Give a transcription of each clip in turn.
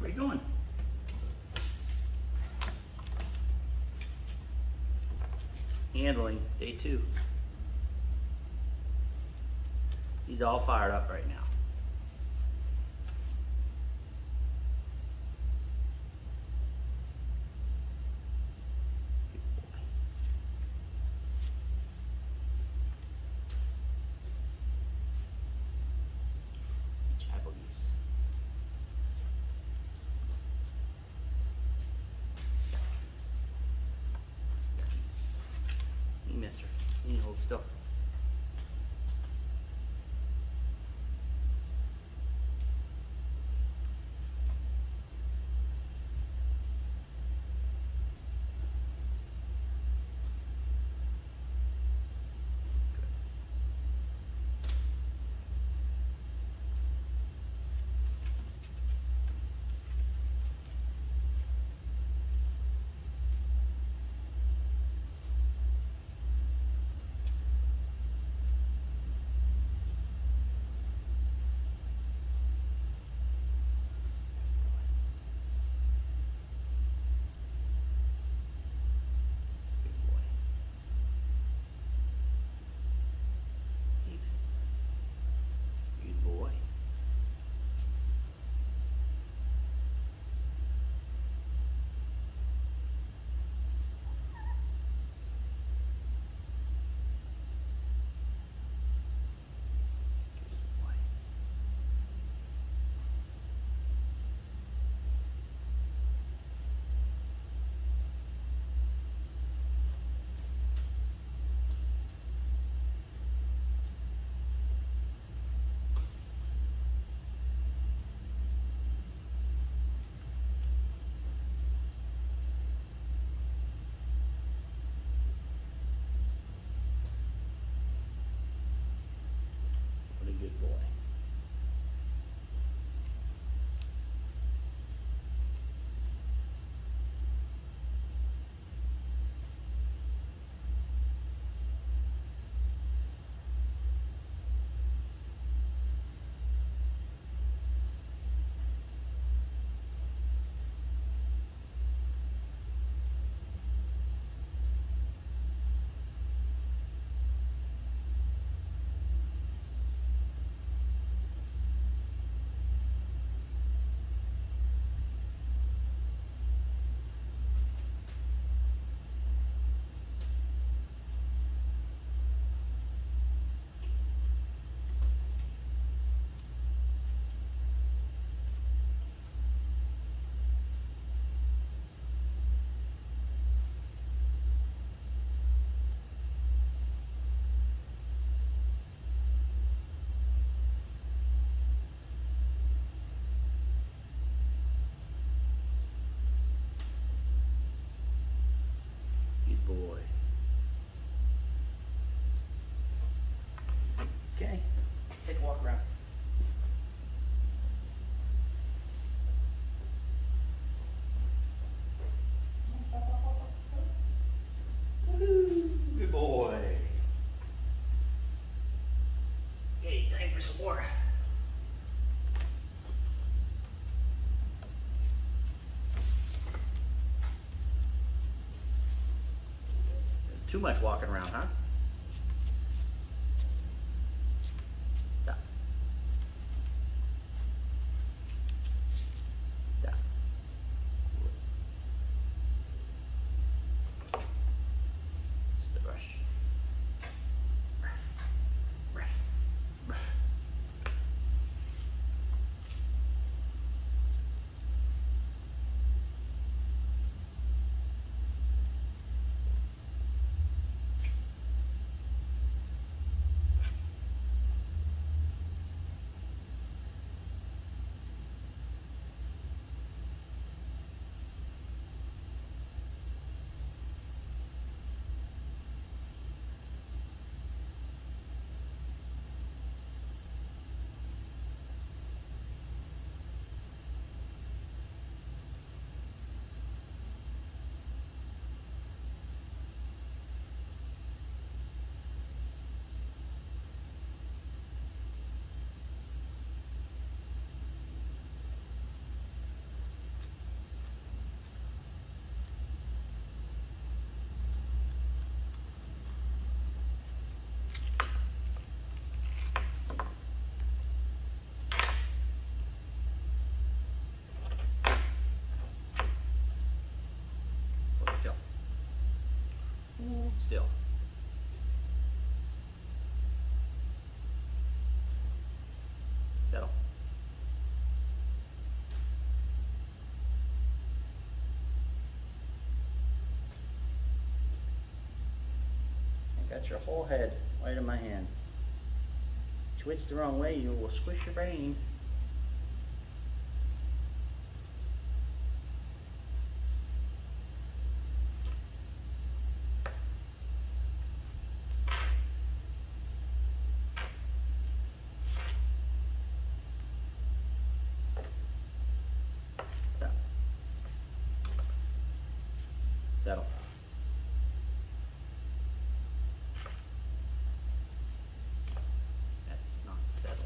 Where you going? Handling, day 2. He's all fired up right now. Mister, you need to hold still. Good boy. Boy. Okay, take a walk around. Good boy. Okay, time for some more. Too much walking around, huh? Stop. Stop. Just the brush. Still. Settle. I got your whole head right in my hand. Twitch the wrong way, you will squish your brain. Stop. Settle. That's not settling.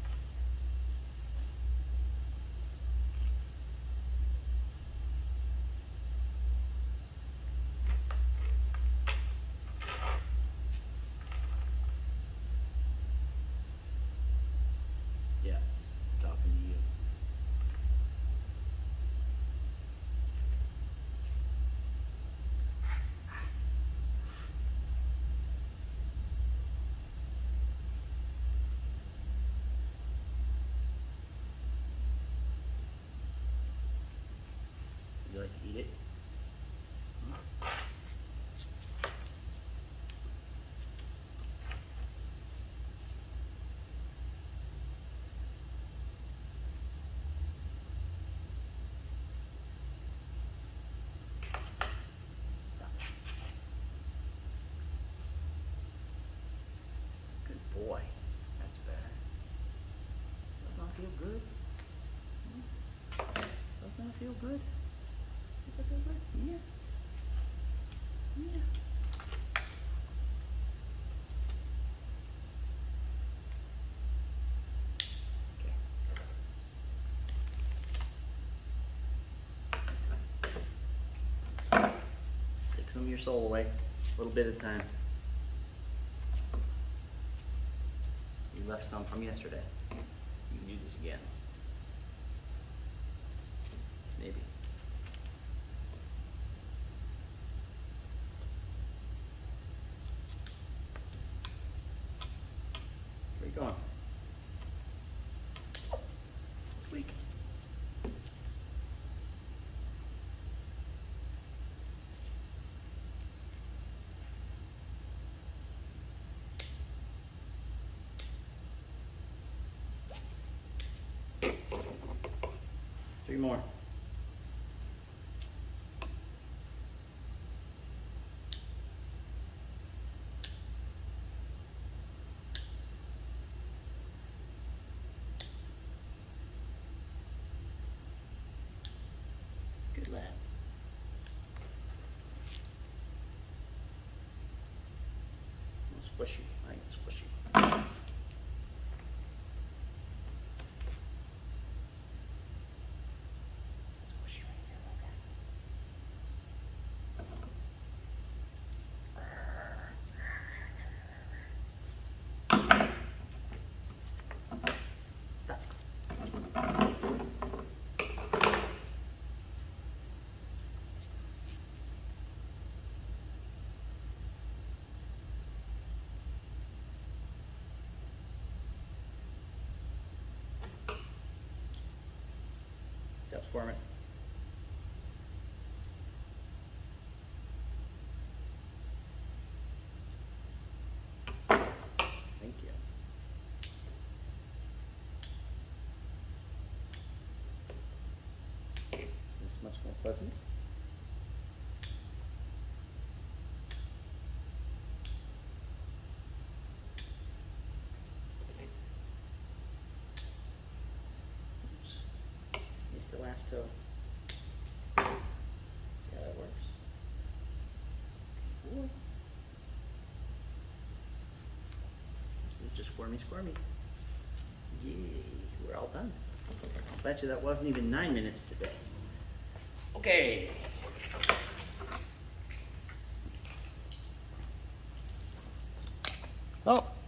Yes, I'm talking to you. You like to eat it? Good boy. That's better. Doesn't that feel good? Doesn't that feel good? Does that feel good? Yeah. Yeah. Okay. Take some of your soul away, a little bit at a time. You left some from yesterday. You can do this again. Maybe. Where you going? Tweak. Three more. Good lad. Squishy. I like squishy. Squishy right here. Stop. Stop squirming. Thank you. This is much more pleasant. Oops. Needs to last toe. Yeah, that works. Boy. It's just squirmy, squirmy. Yay, we're all done. I'll bet you that wasn't even 9 minutes today. Okay. Oh.